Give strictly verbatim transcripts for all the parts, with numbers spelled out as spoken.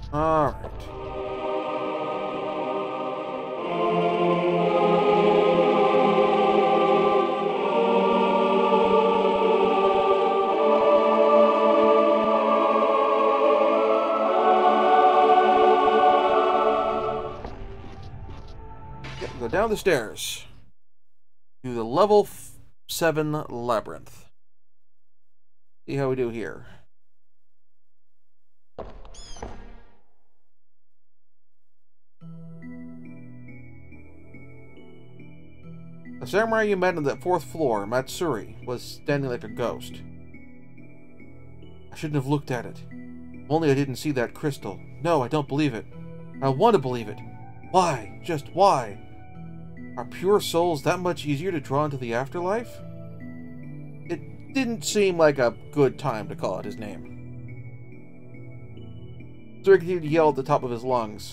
Alright. Yep, go down the stairs to the level seven Labyrinth. See how we do here. The samurai you met on the fourth floor, Matsuri, was standing like a ghost. I shouldn't have looked at it. If only I didn't see that crystal. No, I don't believe it. I want to believe it. Why? Just why? Are pure souls that much easier to draw into the afterlife? It didn't seem like a good time to call out his name. So he continued to yell at the top of his lungs.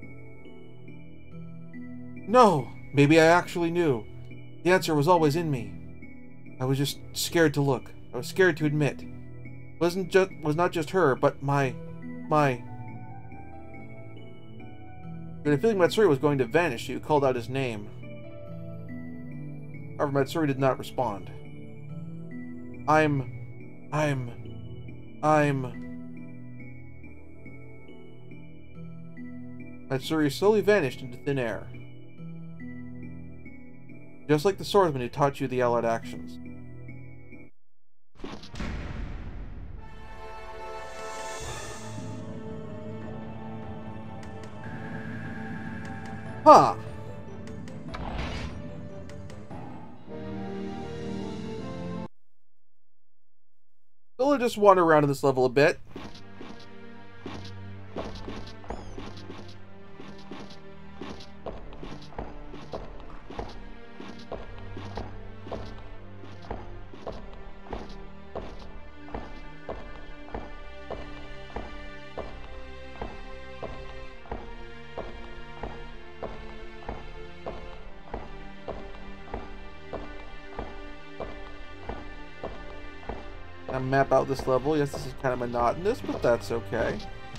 No! Maybe I actually knew. The answer was always in me. I was just scared to look. I was scared to admit. It wasn't just was not just her, but my my When a feeling Matsuri was going to vanish, you called out his name. However, Matsuri did not respond. I'm I'm I'm Matsuri slowly vanished into thin air. Just like the swordsman who taught you the allied actions. Huh. So we'll just wander around in this level a bit. Map out this level. Yes, this is kind of monotonous, but that's okay.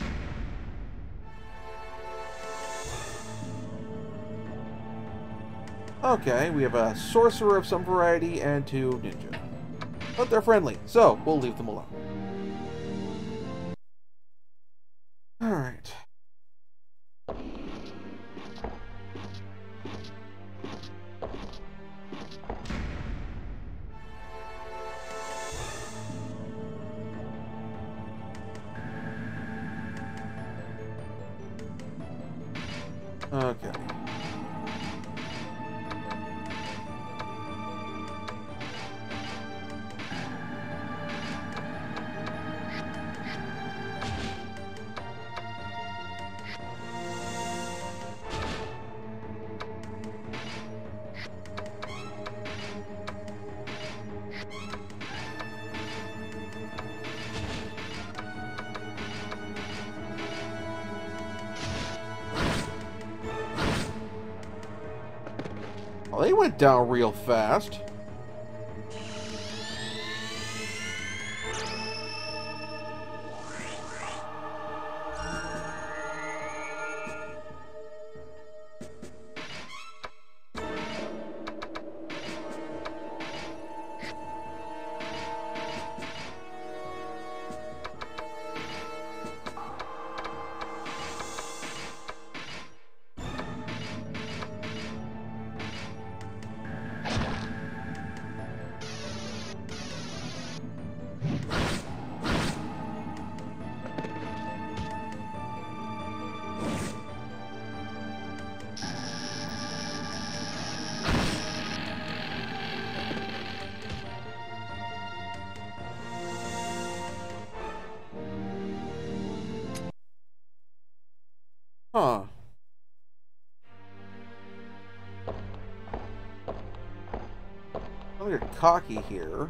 Okay, we have a sorcerer of some variety and two ninja. But they're friendly, so we'll leave them alone. Alright. Okay. Well, they went down real fast. Huh. I'm gonna get cocky here.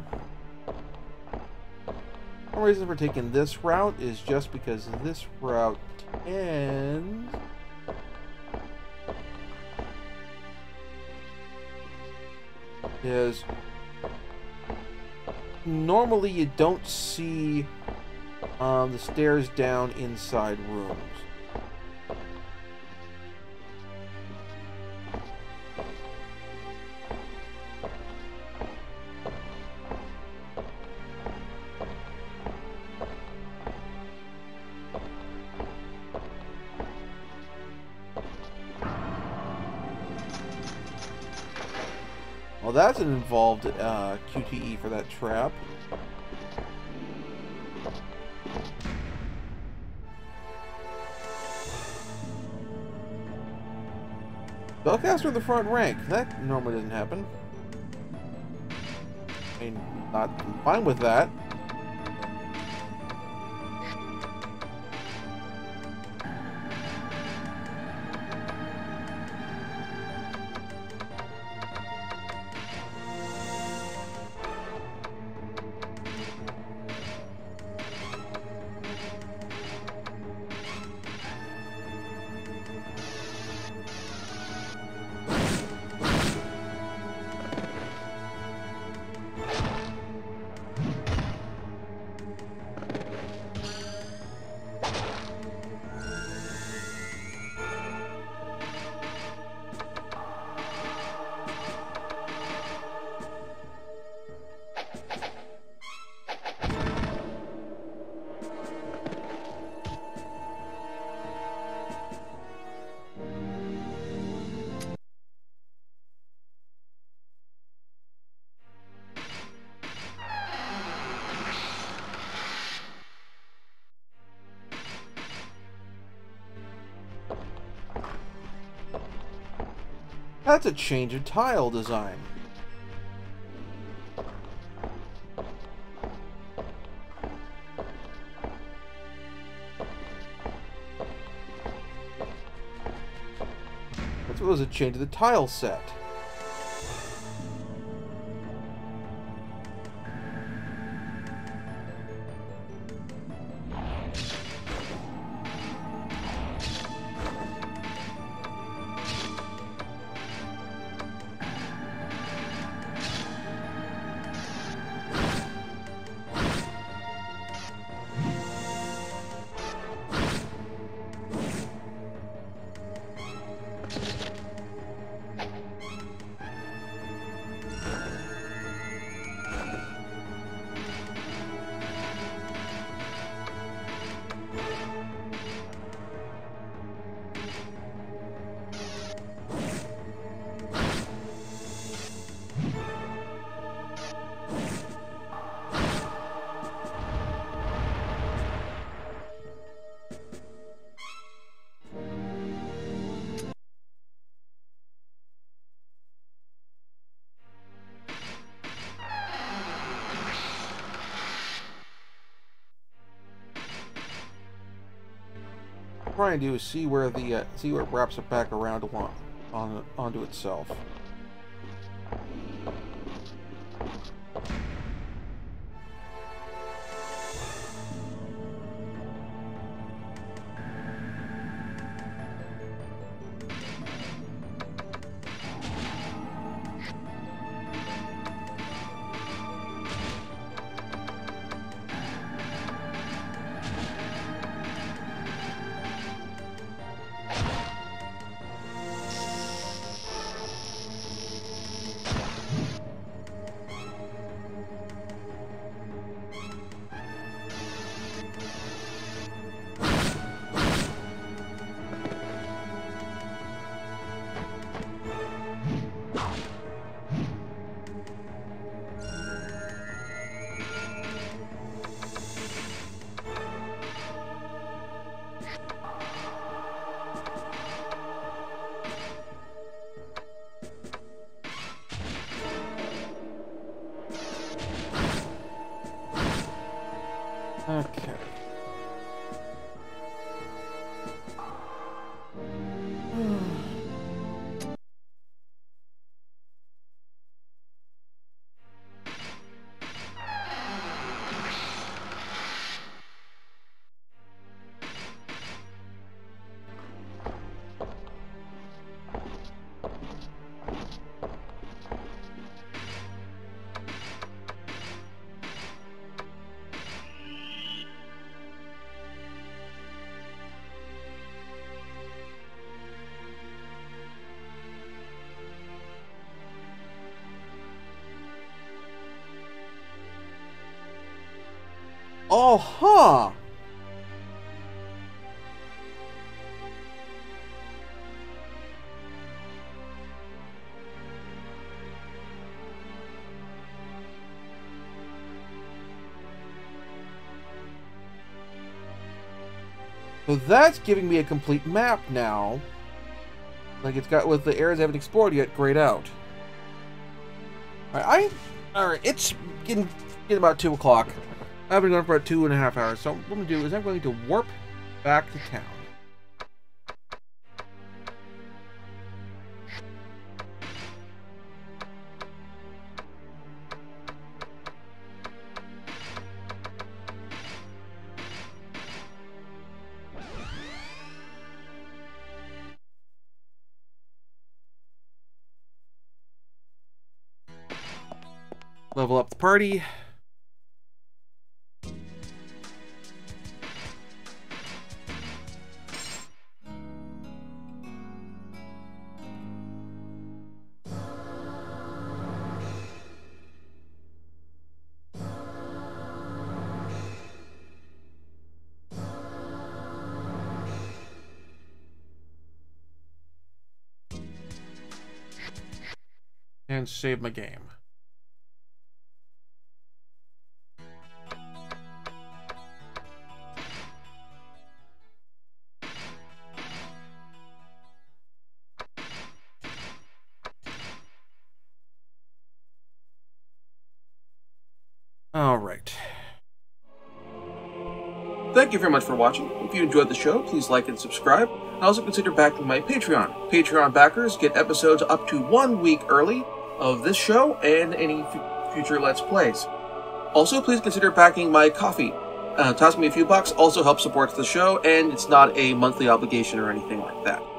One reason for taking this route is just because this route ends. Is normally you don't see um, the stairs down inside rooms. Well, that's an involved uh, Q T E for that trap. Spellcaster in the front rank. That normally doesn't happen. I mean, not I'm fine with that. That's a change of tile design. That was a change of the tile set. Trying to do is see where the uh, see where it wraps it back around on, on onto itself. Okay. Oh, huh. So that's giving me a complete map now. Like it's got with the areas I haven't explored yet grayed out. Alright, I alright, it's getting, getting about two o'clock. I've been going for about two and a half hours. So what I'm gonna do is I'm going to warp back to town. Level up the party. And save my game. Alright. Thank you very much for watching. If you enjoyed the show, please like and subscribe. And also consider backing my Patreon. Patreon backers get episodes up to one week early of this show and any f future Let's Plays. Also, please consider backing my Ko-fi. Uh, toss me a few bucks also helps support the show, and it's not a monthly obligation or anything like that.